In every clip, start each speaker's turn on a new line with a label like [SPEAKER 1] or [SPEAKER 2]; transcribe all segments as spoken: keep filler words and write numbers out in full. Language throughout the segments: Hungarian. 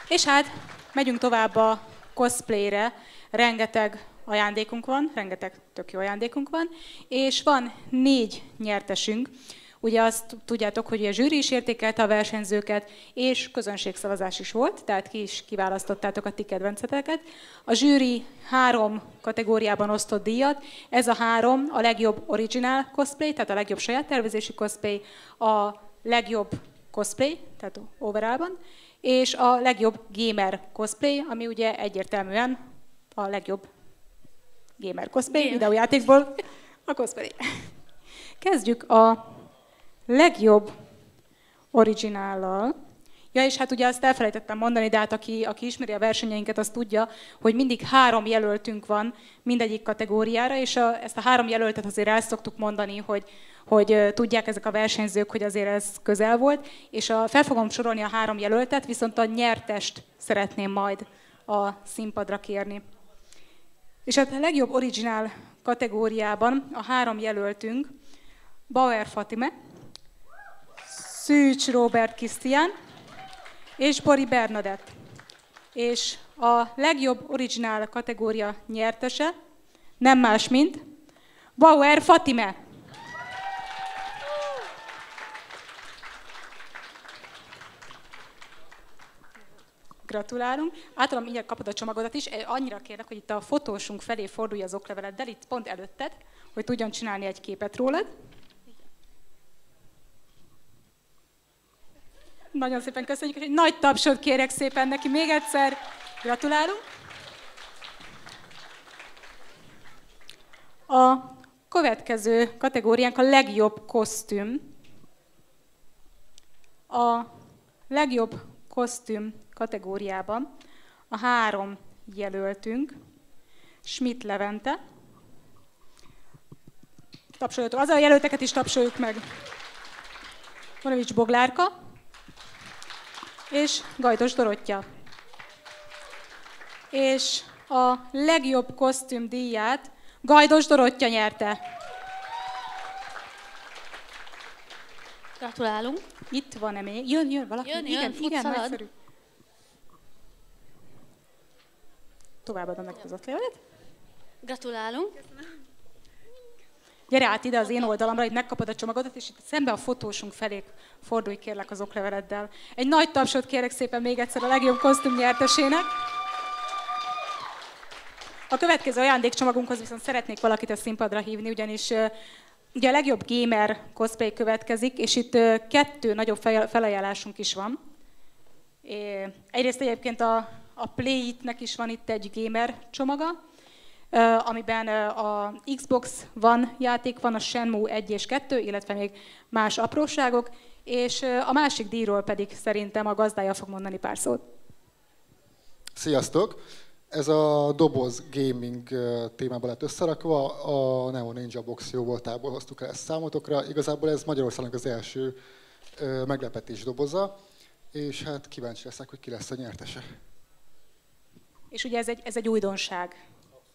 [SPEAKER 1] És hát megyünk tovább a cosplayre. Rengeteg ajándékunk van, rengeteg tök jó ajándékunk van, és van négy nyertesünk. Ugye azt tudjátok, hogy a zsűri is értékelte a versenyzőket, és közönségszavazás is volt, tehát ki is kiválasztottátok a ti kedvenceteket. A zsűri három kategóriában osztott díjat, ez a három a legjobb original cosplay, tehát a legjobb saját tervezési cosplay, a legjobb cosplay, tehát overallban, és a legjobb gamer cosplay, ami ugye egyértelműen a legjobb gamer cosplay, gamer. Videójátékból a cosplay. Kezdjük a legjobb originállal. Ja, és hát ugye azt elfelejtettem mondani, de hát aki, aki ismeri a versenyeinket, az tudja, hogy mindig három jelöltünk van mindegyik kategóriára, és a, ezt a három jelöltet azért el szoktuk mondani, hogy, hogy tudják ezek a versenyzők, hogy azért ez közel volt, és a, fel fogom sorolni a három jelöltet, viszont a nyertest szeretném majd a színpadra kérni. És hát a legjobb originál kategóriában a három jelöltünk Bauer Fatime, Szűcs Robert Krisztián és Bori Bernadett. És a legjobb originál kategória nyertese nem más, mint Bauer Fatime. Gratulálunk. Általában mindjárt kapod a csomagodat is. Annyira kérlek, hogy itt a fotósunk felé fordulj az okleveleddel, itt pont előtted, hogy tudjon csinálni egy képet rólad. Nagyon szépen köszönjük, és egy nagy tapsot kérek szépen neki még egyszer. Gratulálunk. A következő kategóriánk a legjobb kosztüm. A legjobb kosztüm kategóriában a három jelöltünk, Schmidt Levente. Tapsoljatok, az a jelölteket is tapsoljuk meg. Monovics Boglárka és Gajdos Dorottya. És a legjobb kosztüm díját Gajdos Dorottya nyerte.
[SPEAKER 2] Gratulálunk.
[SPEAKER 1] Itt van-e még? Jön, jön valaki?
[SPEAKER 2] Jön,
[SPEAKER 1] igen,
[SPEAKER 2] jön,
[SPEAKER 1] igen,
[SPEAKER 2] szalad.
[SPEAKER 1] nagyszerű. Továbbadom neki az ottlevelet.
[SPEAKER 2] Gratulálunk.
[SPEAKER 1] Gyere át ide az én oldalamra, itt megkapod a csomagodat, és itt szembe a fotósunk felé fordulj kérlek az okleveleddel. Egy nagy tapsot kérek szépen még egyszer a legjobb kosztüm nyertesének. A következő ajándékcsomagunkhoz viszont szeretnék valakit a színpadra hívni, ugyanis ugye a legjobb gamer cosplay következik, és itt kettő nagyobb felajánlásunk is van. Egyrészt egyébként a, a Play-It-nek is van itt egy gamer csomaga, amiben a Xbox One játék van, a Shenmue egy és kettő, illetve még más apróságok, és a másik díjról pedig szerintem a gazdája fog mondani pár szót.
[SPEAKER 3] Sziasztok! Ez a doboz gaming témában lett összerakva, a Neo Ninja Box jó voltából hoztuk el ezt számotokra. Igazából ez Magyarországnak az első meglepetés doboza, és hát kíváncsi leszek, hogy ki lesz a nyertese.
[SPEAKER 1] És ugye ez egy, ez egy újdonság.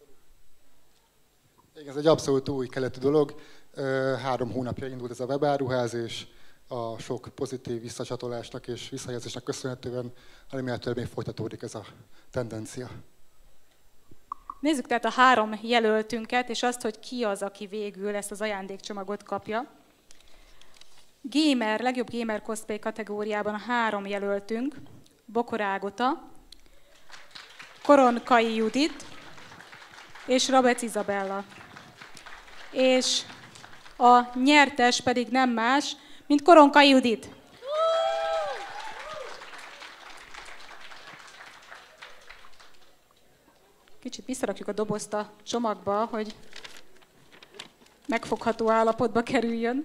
[SPEAKER 3] Igen, ez egy abszolút új keletű dolog. Három hónapja indult ez a webáruház, és a sok pozitív visszacsatolásnak és visszajelzésnek köszönhetően remélhetően még folytatódik ez a tendencia.
[SPEAKER 1] Nézzük tehát a három jelöltünket, és azt, hogy ki az, aki végül ezt az ajándékcsomagot kapja. Gamer, legjobb gamer cosplay kategóriában a három jelöltünk, Bokor Ágota, Koronkai Judit és Rabec Izabella. És a nyertes pedig nem más, mint Koronkai Judit. Kicsit visszarakjuk a dobozt a csomagba, hogy megfogható állapotba kerüljön.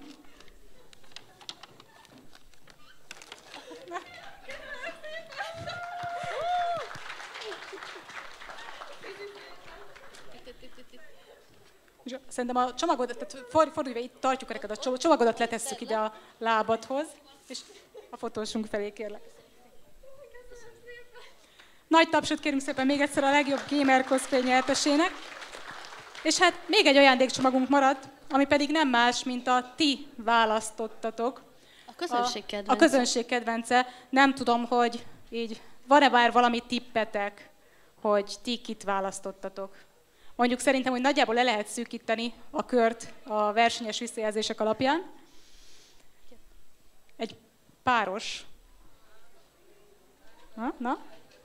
[SPEAKER 1] Szerintem a csomagodat, tehát fordulj, itt tartjuk neked a csomagodat, letesszük ide a lábadhoz, és a fotósunk felé kérlek. Nagy tapsot kérünk szépen még egyszer a legjobb gamer cosplay nyertesének. És hát még egy ajándékcsomagunk maradt, ami pedig nem más, mint a ti választottatok.
[SPEAKER 2] A közönség kedvence.
[SPEAKER 1] A, a közönség kedvence. Nem tudom, hogy így van-e már valami tippetek, hogy ti kit választottatok? Mondjuk szerintem, hogy nagyjából le lehet szűkíteni a kört a versenyes visszajelzések alapján. Egy páros. Na, na?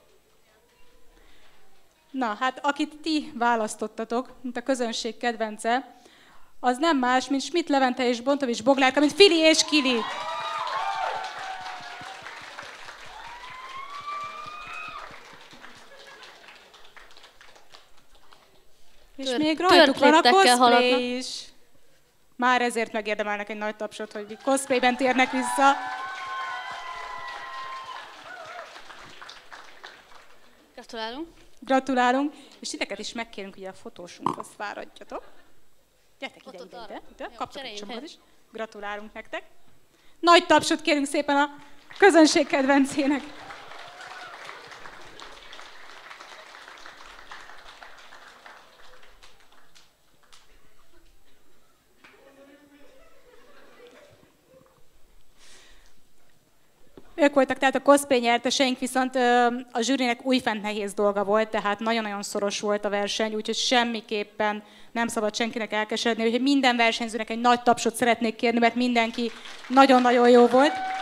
[SPEAKER 1] Na, hát akit ti választottatok, mint a közönség kedvence, az nem más, mint Schmidt Levente és Bontovics Boglárka, mint Fili és Kili. És
[SPEAKER 2] Tör,
[SPEAKER 1] még rajtuk van a cosplay
[SPEAKER 2] haladnak.
[SPEAKER 1] is. Már ezért megérdemelnek egy nagy tapsot, hogy cosplayben térnek vissza.
[SPEAKER 2] Gratulálunk.
[SPEAKER 1] Gratulálunk. És titeket is megkérünk, ugye a fotósunkhoz fáradjatok. Gyertek ide, ide, ide, ide. Kaptok egy csomagot is. Gratulálunk nektek. Nagy tapsot kérünk szépen a közönség kedvencének. Ők voltak tehát a cosplay nyerteseink, viszont a zsűrinek újfent nehéz dolga volt, tehát nagyon-nagyon szoros volt a verseny, úgyhogy semmiképpen nem szabad senkinek elkeseredni, úgyhogy minden versenyzőnek egy nagy tapsot szeretnék kérni, mert mindenki nagyon-nagyon jó volt.